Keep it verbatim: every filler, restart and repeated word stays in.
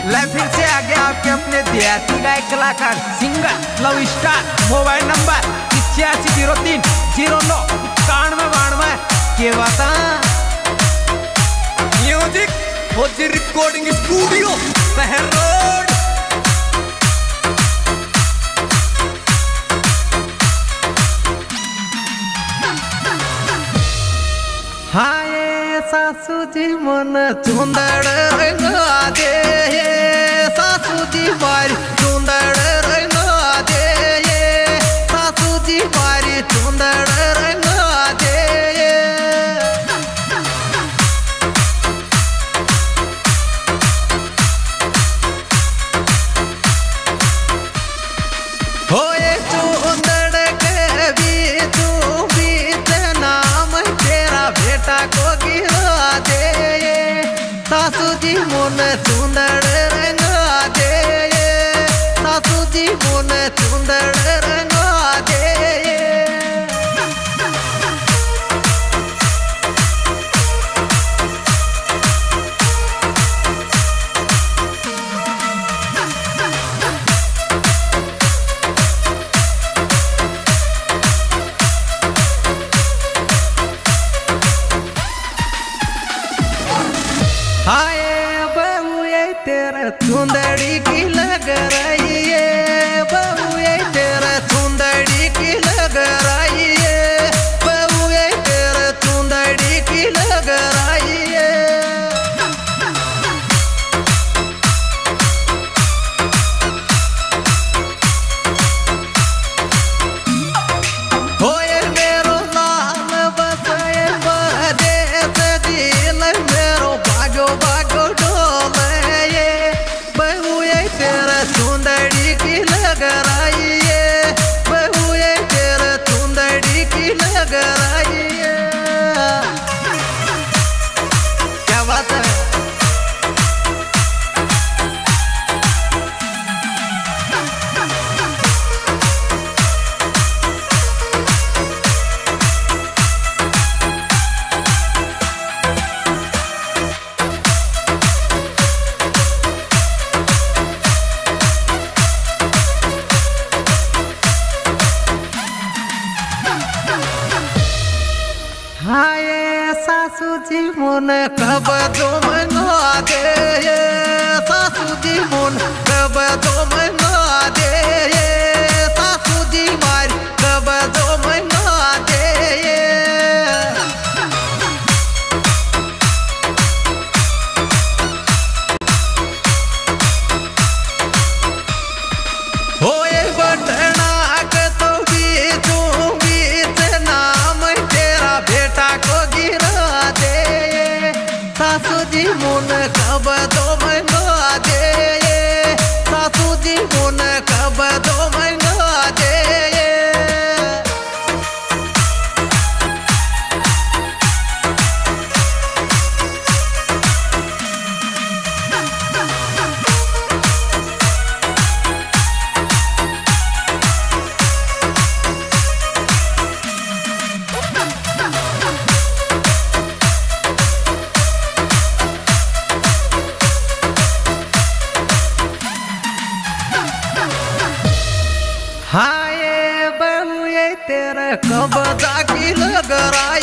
ले फिर से आ गया आपके अपने देहाती गायक कलाकार singer love star. Mobile number इक्यासी जीरो तीन जीरो नौ इक्यानवे बानवे के बता। म्यूजिक फौजी रिकॉर्डिंग स्टूडियो शहर रोड। हाय सासू जी मन चुंदड़ रंगा दे, सासू जी बारी चुंदड़ रंगा दे, सासू जी बारी चुंदड़ रंगा दे। होए चुंदड़ के बीच बीच नाम तेरा बेटा को गिरा दे, सासू जी मुन चुंदड़ रंगा दे, सासू जी मुन चुंदड़ रंगा दे। हाय बहू ये तेरा चुंदड़ी की लग रही है, बहू ये तेरा चुंदड़ी की लग रही है, बहू ये तेरा चुंदड़ी की लग रही है। होए मेरो लाल बसाए परदेस दिल मेरो भागो भागो डोले, ये बहू ये तेरा चुंदड़ी की लग रही है, बहू ये तेरा चुंदड़ी की लग रही है। क्या बात है। हाय सासू जी मुन कब दो मना दे, सासू जी मुन कब दो मना दे, सासू जी मारी कब दो मना दे। होए बटना के तो बीचू बीच नाम तेरा बेटा को गिरा दे, सासू जी मुन कब दो मना दे, सासू जी मुन कब दो मना दे। हाय बहू ये तेरा कब जाकी लग रहा